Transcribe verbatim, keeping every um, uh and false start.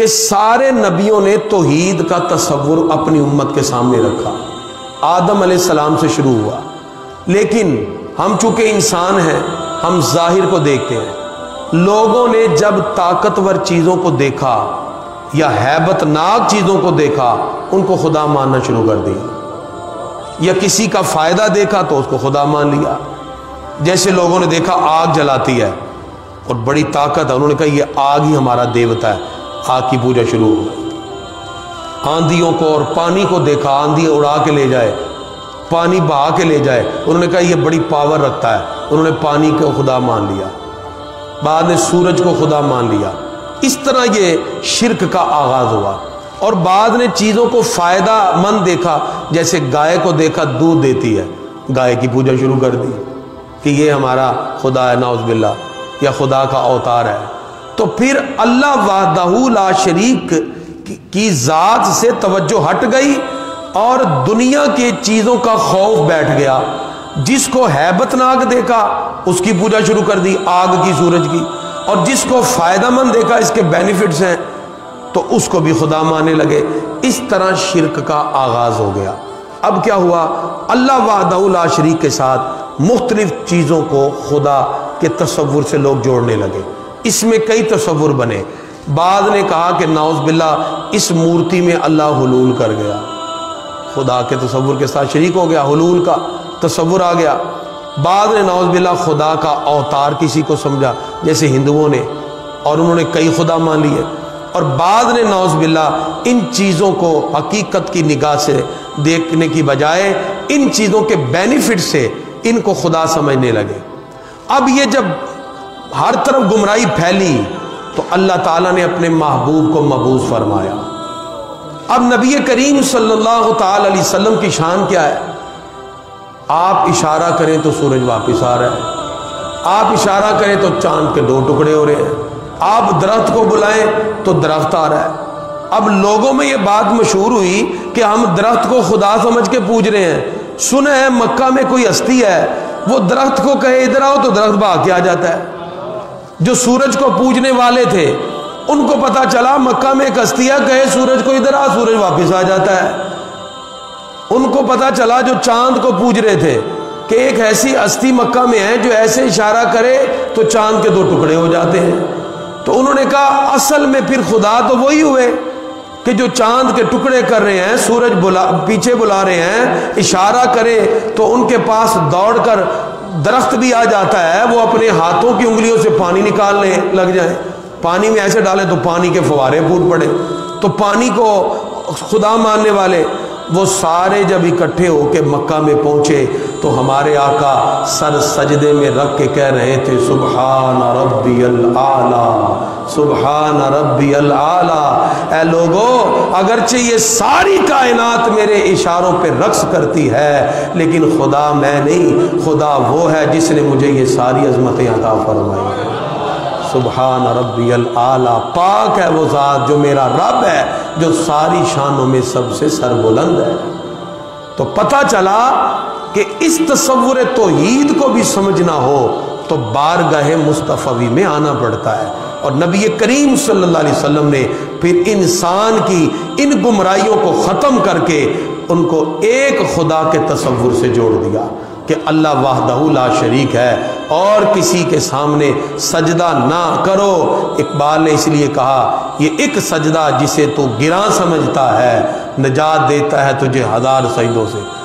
کہ سارے نبیوں نے توحید کا تصور اپنی امت کے سامنے رکھا، آدم علیہ السلام سے شروع ہوا، لیکن ہم چونکہ انسان ہیں ہم ظاہر کو دیکھتے ہیں۔ لوگوں نے جب طاقتور چیزوں کو دیکھا یا ہیبت ناک چیزوں کو دیکھا ان کو خدا ماننا شروع کر دیا، یا کسی کا فائدہ دیکھا تو اس کو خدا مان لیا۔ جیسے لوگوں نے دیکھا آگ جلاتی ہے اور بڑی طاقت ہے، انہوں نے کہا یہ آگ ہی ہمارا دیوتا ہے، آگ کی پوجا شروع ہو گئی۔ آندھیوں کو اور پانی کو دیکھا، آندھی اڑا کے لے جائے، پانی بہا کے لے جائے، انہوں نے کہا یہ بڑی پاور رکھتا ہے، انہوں نے پانی کو خدا مان لیا۔ بعد نے سورج کو خدا مان لیا۔ اس طرح یہ شرک کا آغاز ہوا، اور بعد نے چیزوں کو فائدہ مند دیکھا، جیسے گائے کو دیکھا دودھ دیتی ہے، گائے کی پوجا شروع کر دی کہ یہ ہمارا خدا ہے، نعوذ باللہ، یا خدا کا اوتار ہے۔ تو پھر اللہ وحدہ لا شریک کی ذات سے توجہ ہٹ گئی اور دنیا کی چیزوں کا خوف بیٹھ گیا۔ جس کو ہیبت ناک دیکھا اس کی پوجا شروع کر دی، آگ کی، سورج کی، اور جس کو فائدہ مند دیکھا اس کے بینیفٹس ہیں تو اس کو بھی خدا ماننے لگے۔ اس طرح شرک کا آغاز ہو گیا۔ اب کیا ہوا؟ اللہ وحدہ لا شریک کے ساتھ مختلف چیزوں کو خدا کے تصور سے لوگ جوڑنے لگے۔ اس میں کئی تصور بنے۔ بعض نے کہا کہ نعوذ باللہ اس مورتی میں اللہ حلول کر گیا، خدا کے تصور کے ساتھ شریک ہو گیا، حلول کا تصور آ گیا۔ بعض نے نعوذ باللہ خدا کا اوتار کسی کو سمجھا، جیسے ہندوؤں نے، اور انہوں نے کئی خدا مان لیے۔ اور بعض نے نعوذ باللہ ان چیزوں کو حقیقت کی نگاہ سے دیکھنے کی بجائے ان چیزوں کے بینیفٹ سے ان کو خدا سمجھنے لگے۔ اب یہ جب ہر طرف گمراہی پھیلی تو اللہ تعالیٰ نے اپنے محبوب کو مبعوث فرمایا۔ اب نبی کریم صلی اللہ تعالی علیہ وسلم کی شان کیا ہے؟ آپ اشارہ کریں تو سورج واپس آ رہا ہے، آپ اشارہ کریں تو چاند کے دو ٹکڑے ہو رہے ہیں، آپ درخت کو بلائیں تو درخت آ رہا ہے۔ اب لوگوں میں یہ بات مشہور ہوئی کہ ہم درخت کو خدا سمجھ کے پوج رہے ہیں۔ سنا ہے مکہ میں کوئی ہستی ہے، وہ درخت کو کہے ادھر آؤ تو درخت بھاگ کے آ جاتا ہے۔ جو سورج کو پوجنے والے تھے ان کو پتا چلا مکہ میں ایک ہستی ہے، کہے سورج کو ادھر آ، سورج واپس آ جاتا ہے۔ ان کو پتا چلا جو چاند کو پوج رہے تھے کہ ایک ایسی ہستی مکہ میں ہے جو ایسے اشارہ کرے تو چاند کے دو ٹکڑے ہو جاتے ہیں۔ تو انہوں نے کہا اصل میں پھر خدا تو وہی ہوئے کہ جو چاند کے ٹکڑے کر رہے ہیں، سورج بلا پیچھے بلا رہے ہیں، اشارہ کرے تو ان کے پاس دوڑ کر درخت بھی آ جاتا ہے، وہ اپنے ہاتھوں کی انگلیوں سے پانی نکالنے لگ جائیں، پانی میں ایسے ڈالیں تو پانی کے فوارے پھوٹ پڑے۔ تو پانی کو خدا ماننے والے وہ سارے جب اکٹھے ہو کے مکہ میں پہنچے تو ہمارے آقا سر سجدے میں رکھ کے کہہ رہے تھے سبحان ربی الاعلیٰ، سبحان ربی الاعلیٰ۔ اے لوگو، اگرچہ یہ ساری کائنات میرے اشاروں پہ رقص کرتی ہے لیکن خدا میں نہیں، خدا وہ ہے جس نے مجھے یہ ساری عظمتیں عطا فرمائی ہیں۔ سبحان ربی الاعلیٰ، پاک ہے وہ ذات جو میرا رب ہے، جو ساری شانوں میں سب سے سربلند ہے۔ تو پتہ چلا کہ اس تصور توحید کو بھی سمجھنا ہو تو بارگاہ مصطفی میں آنا پڑتا ہے۔ اور نبی کریم صلی اللہ علیہ وسلم نے پھر انسان کی ان گمراہیوں کو ختم کر کے ان کو ایک خدا کے تصور سے جوڑ دیا کہ اللہ وحدہ لا شریک ہے اور کسی کے سامنے سجدہ نہ کرو۔ اقبال نے اس لیے کہا یہ ایک سجدہ جسے تو گراں سمجھتا ہے، نجات دیتا ہے تجھے ہزار سجدوں سے۔